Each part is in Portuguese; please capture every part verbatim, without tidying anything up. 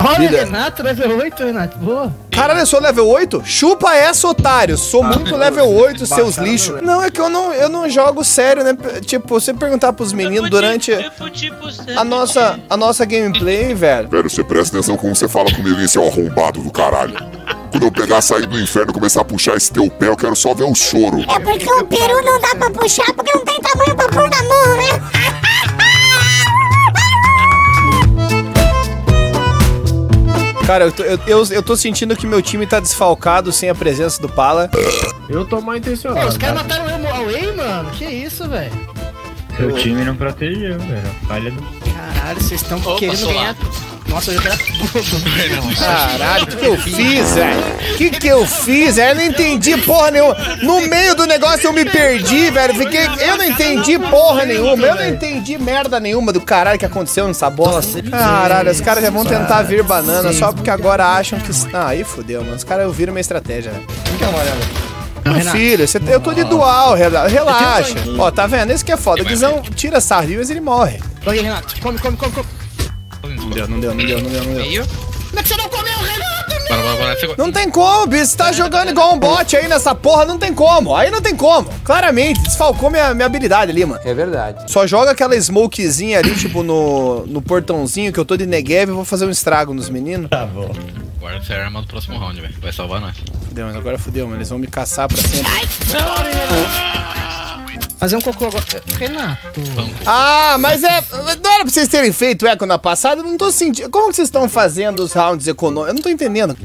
Olha, Renato, level oito, Renato. Boa. Caralho, eu sou level oito? Chupa essa, otário. Sou muito level oito, seus lixos. Não, é que eu não, eu não jogo sério, né? Tipo, você perguntar pros meninos durante a nossa, a nossa gameplay, velho. Velho, você presta atenção como você fala comigo, hein, seu arrombado do caralho. Quando eu pegar, sair do inferno e começar a puxar esse teu pé, eu quero só ver o choro. É porque o peru não dá pra puxar, porque não tem tamanho pra pôr na mão, né? Cara, eu tô, eu, eu, eu tô sentindo que meu time tá desfalcado sem a presença do Pala. Eu tô mal intencionado. É, os caras mataram o Away, mano. Que isso, velho? Seu time não protegeu, velho. Falha do... Caralho, vocês estão querendo ganhar... Nossa, eu já quero... Caralho, o que, que eu fiz, velho? O que, que eu fiz, velho? Eu não entendi porra nenhuma. No meio do negócio eu me perdi, velho. Fiquei... Eu não entendi porra nenhuma. Eu não entendi merda nenhuma do caralho que aconteceu nessa bola. Caralho, os caras já vão tentar vir banana só porque agora acham que... Ah, aí fodeu, mano. Os caras ouviram minha estratégia, velho. Quem que é amarelo? Meu filho, você, eu tô de dual, relaxa. Ó, tá vendo? Esse que é foda. O Guizão tira sarrios e ele morre. Olha, Renato. Come, come, come, come. Não deu, não deu, não deu, não deu, não deu. Meio. Como é que você não comeu, Renato? Bora, bora, bora. Não tem como, bicho. Você tá jogando igual um bot aí nessa porra, não tem como. Aí não tem como. Claramente, desfalcou minha, minha habilidade ali, mano. É verdade. Só joga aquela smokezinha ali, tipo, no, no portãozinho que eu tô de Negev e vou fazer um estrago nos meninos. Tá bom. Guarda você é arma do próximo round, velho. Vai salvar nós. Fudeu, mas agora fudeu, mano. Eles vão me caçar pra sempre. Fazer um cocô agora. Renato. Ah, mas é... Não era pra vocês terem feito eco na passada? Eu não tô sentindo... Como que vocês estão fazendo os rounds econômicos? Eu não tô entendendo.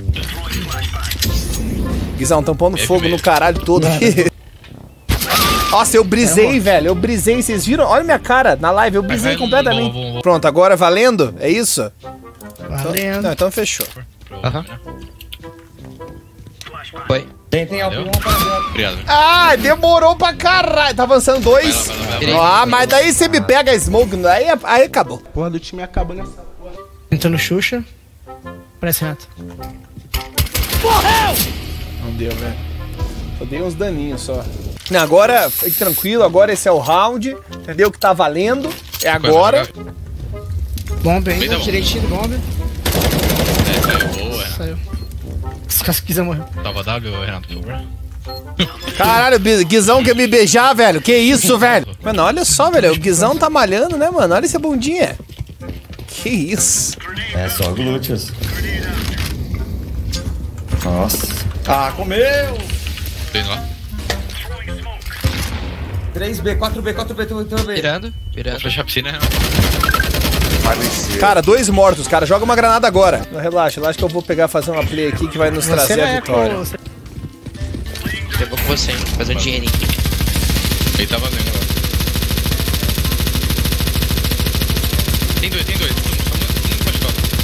Guizão, tão pondo fogo no caralho todo aqui. Nossa, eu brisei, velho. Eu brisei. Vocês viram? Olha minha cara na live. Eu brisei completamente. Vou, vou, vou. Pronto, agora valendo? É isso? Valendo. Não, então fechou. Aham. Foi. Tem, tem algum rapaziada. Obrigado. Ah, demorou pra caralho. Tá avançando dois. Vai lá, vai lá, vai lá. Ah, mas daí você me pega a smoke. Aí, aí acabou. Porra do time acaba nessa porra. Entrando Xuxa. Parece Renato. Não deu, velho. Eu dei uns daninhos só. Não, agora, fique tranquilo. Agora esse é o round. Entendeu? Que tá valendo. É agora. Bomba Bem da ainda. bomba. Direitinho do bomba. É, saiu boa. Saiu. Os caras quiser morrer. Tava W, Renato, por favor. Caralho, o Guizão quer me beijar, velho. Que isso, velho? Mano, olha só, velho. O Guizão tá malhando, né, mano? Olha essa bundinha. Que isso? É só glúteos. Nossa. Ah, comeu! Vem lá. três B, quatro B, quatro B, quatro B. Virando, Vou virando. fechar a piscina, Renato. Cara, dois mortos, cara. Joga uma granada agora. Não, relaxa, relaxa que eu vou pegar fazer uma play aqui que vai nos trazer a vitória. Eu vou com você, hein? Fazer um dinheirinho. Ele tá vazando agora. Tem dois, tem dois. Um pode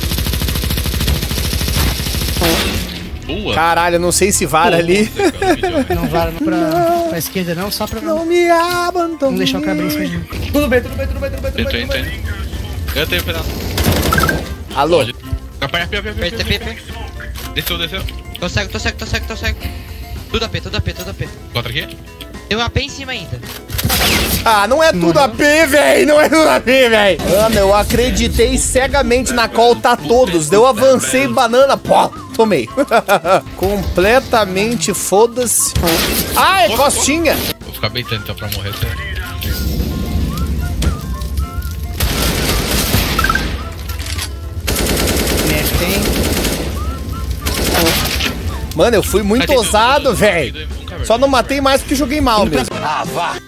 ficar. Boa. Caralho, eu não sei se vara ali. Não vara pra, pra esquerda não, só pra não, Não me abandone. não deixar o cabelo em cima de mim. Tudo bem, tudo bem, tudo bem, tudo bem, tudo Entrou, bem, tudo entrou, bem. entrou. Eu tenho pedaço. Alô? Aperta, aperta, aperta. P T P, Desceu, desceu. Tô cego, tô cego, tô cego, tô cego. Tudo A P, tudo A P, tudo A P. Contra aqui? Tem um A P em cima ainda. Ah, não é tudo A P, véi. Não é tudo A P, véi. Mano, eu acreditei cegamente na call tá todos. Eu avancei banana, pô, tomei. Completamente foda-se. Ai, costinha. Vou ficar beitando então pra morrer. Tá? Tem. Mano, eu fui muito Aí tem dois, ousado, dois, velho. dois, dois, um caverna. Só não matei mais porque joguei mal mesmo. Ah, vá!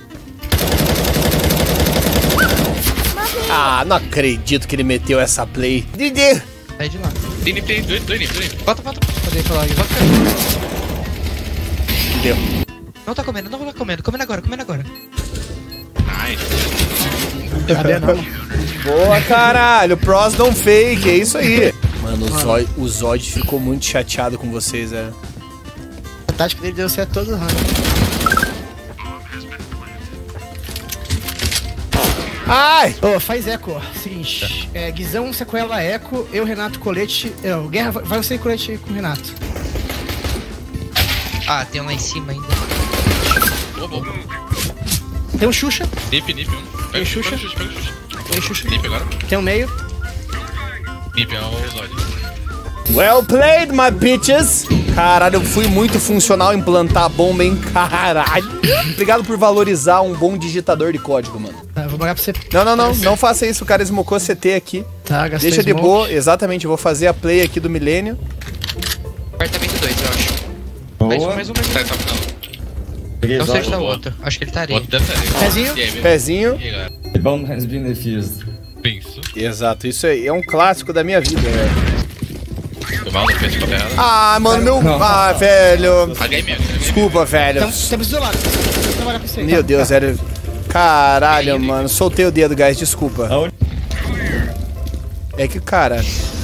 Ah, não acredito que ele meteu essa play. Didi. Sai de lá. Tem nip, tem dois, dois nip, dois nip. Volta, volta. Cadê pra lá? Volta. Deu. Não tá comendo, não tá comendo. Comendo agora, comendo agora. Nice. Cadê não? Boa, caralho. Pros não fake, é isso aí. Mano, o Zod, o Zod ficou muito chateado com vocês, velho. A tática dele deu certo todo round. Ai! Ô, faz eco, ó. Seguinte, é, Guizão, sequela eco, eu, Renato, colete. É, o Guerra, vai vai você e colete com o Renato. Ah, tem um lá em cima ainda. Boa, boa, boa. Tem um Xuxa, Nip, nip, um. Pega Tem o Xuxa? Xuxa, pega o Xuxa. tem um Xuxa. Nip agora. Tem um meio. Nip é o Zod. Well played, my bitches. Caralho, eu fui muito funcional em plantar a bomba, hein? Caralho. Obrigado por valorizar um bom digitador de código, mano. Tá, eu vou pagar pra você. Não, não, não. Não faça isso. O cara smocou C T aqui. Tá, gastei Deixa de smoke. boa. Exatamente, eu vou fazer a play aqui do milênio. Apartamento dois, eu acho. Boa. Mais um, mais um, mais um. Tá, tá, não. Peguei Não sei se só. tá outro. Acho que ele tá areia. Outro deve estar. Pezinho? E aí, meu? Pezinho. E aí, galera? The bomb has been defused. Penso. Exato, isso aí. É um clássico da minha vida, velho. Tô mal no peito com a terra. Ah, mano, meu... Ah, velho. Paguei mesmo. Desculpa, velho. Então, temos isolado. Vou trabalhar pra você. Meu Tá, Deus, tá. velho. Caralho, mano. Soltei o dedo, guys. Desculpa. Aonde? É que, cara...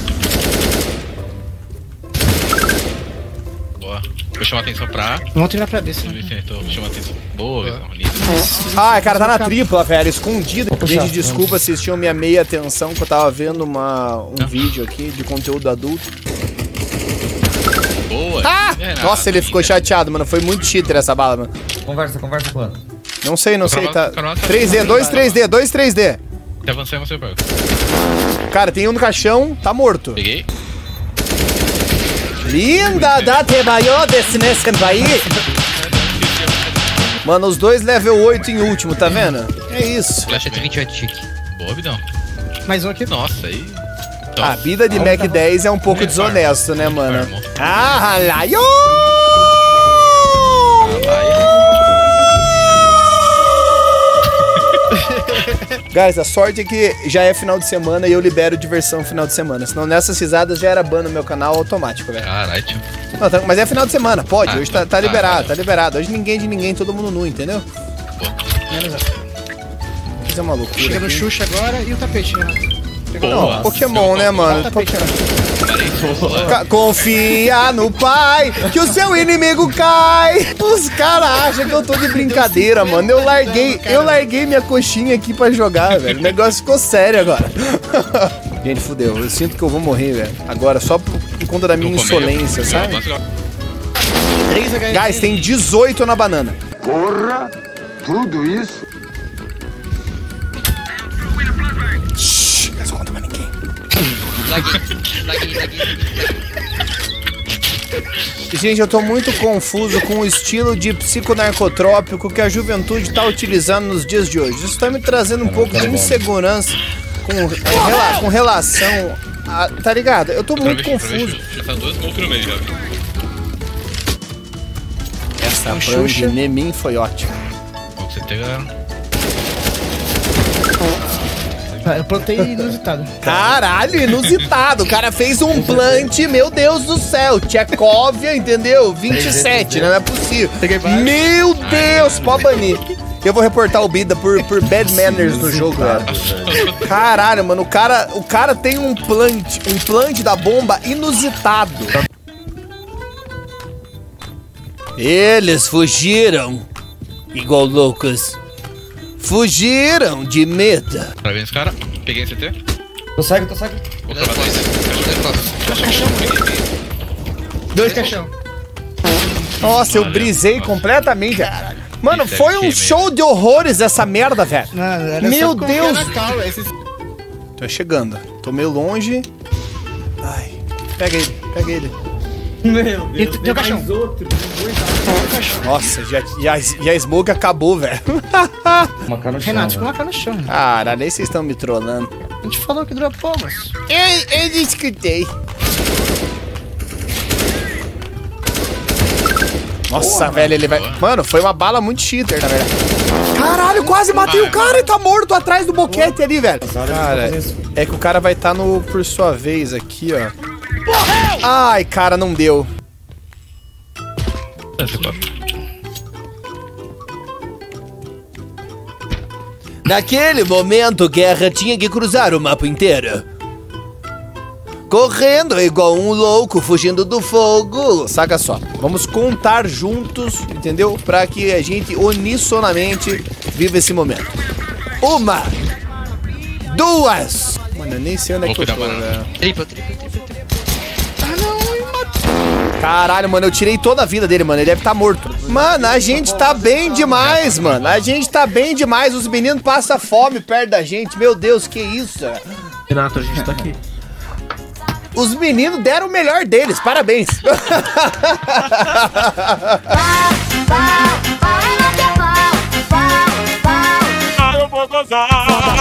Boa. Vou chamar atenção pra A. Vamos treinar pra descer. Vou chamar atenção. Boa, visão. Lindo. Ah, cara, tá na tripla, velho. Escondido. puxar. Gente, desculpa se vocês tinham minha meia atenção, que eu tava vendo uma, um vídeo aqui de conteúdo adulto. Boa. Ah! É, Nossa, ele ficou chateado, mano. Foi muito cheater essa bala, mano. Conversa, conversa com ela. Não sei, não sei. Tá... Carol, tá- três D, dois três D, dois três D. Se avançar, você pega. Cara, tem um no caixão, tá morto. Peguei. Linda da Tebaio desse nesse país. Mano, os dois level oito em último, tá vendo? É isso. Flash cento e vinte e oito tique. Boa, vidão. Mais um aqui. Nossa, aí. A vida de Mac dez é um pouco desonesto, né, mano? Ah, lá, yo! Guys, a sorte é que já é final de semana e eu libero diversão final de semana. Senão nessas risadas já era ban no meu canal automático, velho. Caralho, tio. Não, tá- mas é final de semana, pode. Ah, Hoje tá, tá tá, liberado, tá. tá liberado. Hoje ninguém de ninguém, todo mundo nu, entendeu? Isso é uma loucura. Chega no aqui. Xuxa agora e o tapete, Renato. Não, Pokémon, né, mano? Pokémon. Ca- Confia no pai que o seu inimigo cai. Os caras acham que eu tô de brincadeira, mano. Eu larguei, eu larguei minha coxinha aqui pra jogar, velho. O negócio ficou sério agora. Gente, fudeu. Eu sinto que eu vou morrer, velho. Agora, só por, por conta da minha insolência, sabe? três H S. Guys, tem dezoito na banana. Porra, tudo isso? Shhh, não conta pra ninguém. Laguei, laguei, laguei, laguei. Gente, eu tô muito confuso com o estilo de psiconarcotrópico que a juventude tá utilizando nos dias de hoje. Isso tá me trazendo um pouco de insegurança com, com, rela- com relação a... Tá ligado? Eu tô muito confuso. Já tá duas golpes no meio, já. Essa Um band Xuxa. Nemin foi ótima. Bom que você tem, galera. Ah, eu plantei inusitado. Caralho, inusitado. O cara fez um plant, meu Deus do céu. Tchekovia, entendeu? vinte e sete, não é possível. Meu Deus, pode banir. Eu vou reportar o Bida por, por bad manners no jogo, velho. Caralho, mano, o cara, o cara tem um plant, um plant da bomba inusitado. Eles fugiram, igual loucos. Fugiram de medo. Pra ver esse cara. Peguei em C T. Tô cego, tô cego. Vou travar dois. Dois caixão. Nossa, eu Valeu. brisei completamente. Mano, Isso foi aqui, um show de horrores essa merda, velho. Não, era Meu só confiar Deus. na calma, esses- Tô chegando. Tô meio longe. Ai. Pega ele, pega ele. Meu E tem o caixão. outro. Nossa, já, já, já a smoke acabou, velho. Uma cara no chão. Renato, ficou velho. uma cara no chão. Renato. Caralho, aí vocês estão me trollando. A gente falou que dropou, mas... Eu, eu escutei. Nossa, velho, ele vai... Mano, foi uma bala muito cheater, na verdade. Caralho, quase matei o cara e tá morto atrás do boquete ali, velho. Cara, é que o cara vai estar no por sua vez aqui, ó. Ai, cara, não deu. Naquele momento, Guerra tinha que cruzar o mapa inteiro. Correndo igual um louco, fugindo do fogo. Saca só, vamos contar juntos, entendeu? Pra que a gente unissonamente viva esse momento. Uma. Duas. Mano, eu nem sei onde é que eu tô, velho. Triplo, triplo, triplo, triplo. Caralho, mano, eu tirei toda a vida dele, mano. Ele deve estar morto. Mano, a gente tá bem demais, mano. A gente tá bem demais. Os meninos passam fome perto da gente. Meu Deus, que isso? Renato, a gente tá aqui. os meninos deram o melhor deles, parabéns. Eu vou gozar.